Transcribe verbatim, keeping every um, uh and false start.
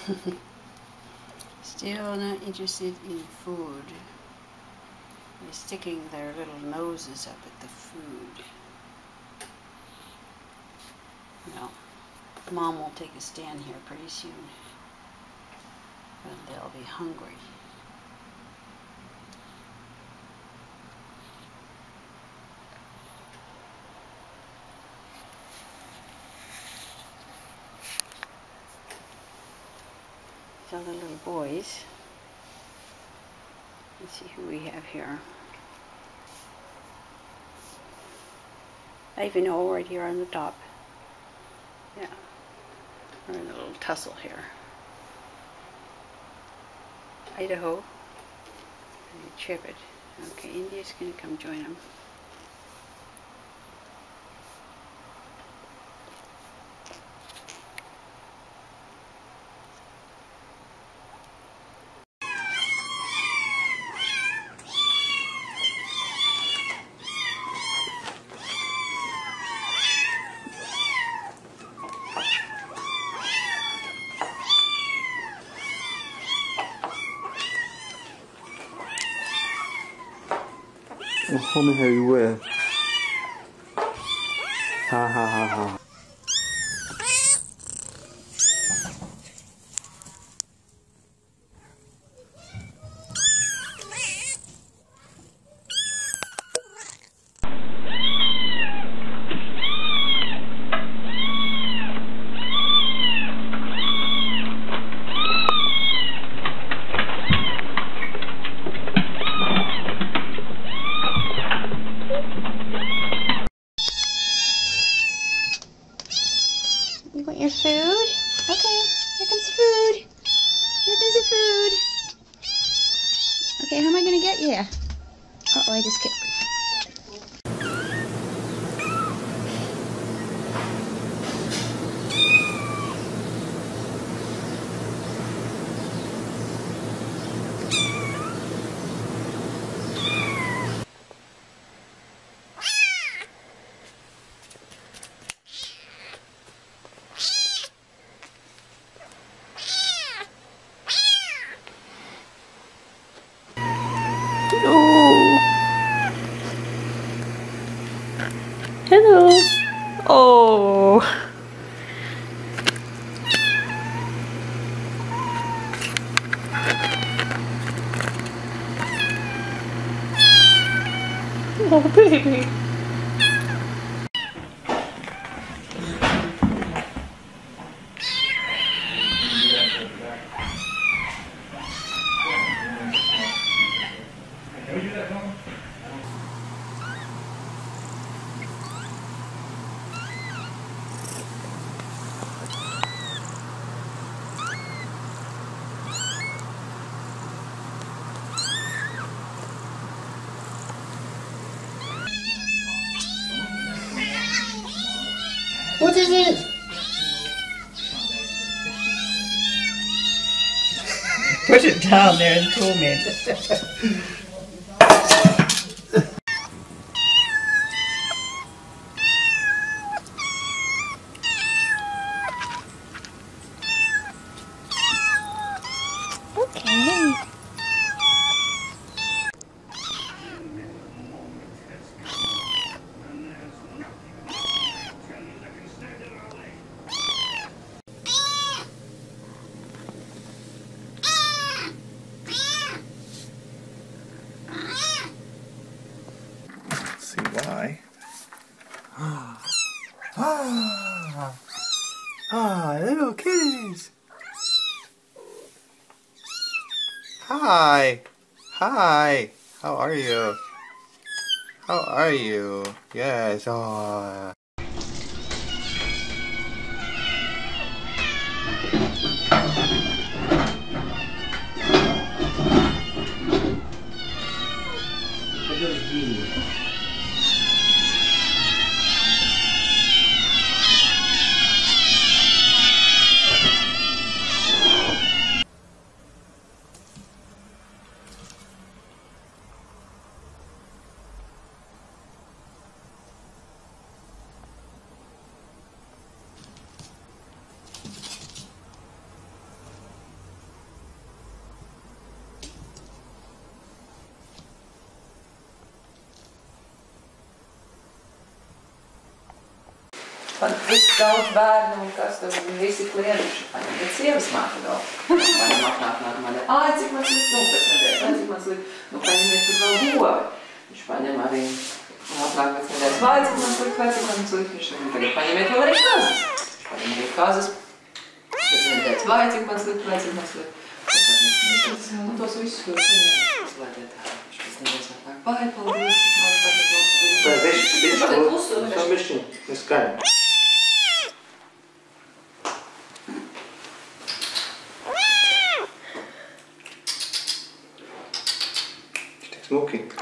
Still not interested in food. They're sticking their little noses up at the food. Well, Mom will take a stand here pretty soon. But they'll be hungry. So the little boys. Let's see who we have here. Ivanhoe right here on the top. Yeah. We're in a little tussle here. Idaho. And Chipit. Okay, India's going to come join them. How many are you with? Ha ha ha ha. You want your food? Okay, here comes the food. Here comes the food. Okay, how am I gonna get you? Uh oh, I just kicked. Hello. Oh. Oh, baby. What is it? Put it down there and torment. Okay. See why? Ah, ah, little kitties. Hi, hi. How are you? How are you? Yes. Oh. Man tik daudz bērnu un kas tur visi klientuši paņem, bet sievas māte vēl. Paņem apnāk nāk mani, āj, cik man slikt, nu, pēc nedēļas, āj, cik man slikt, nu, paņemiet tur vēl govi. Viņš paņem arī, un apnāk pēc nedēļas, vai, cik man slikt, vai, cik man slikt, viņš tagad paņemiet vēl arī kazas. Viņš paņem arī kazas, pēc nedēļas, vai, cik man slikt, vai, cik man slikt. Un tos visus ļoti paņem, uzlēdiet tā. Viņš pēc nedēļas apnāk, vai, paldies, cik man paņem. Vai, bišķi, bišķi, bišķi, bišķi, neskaņi. Smuki.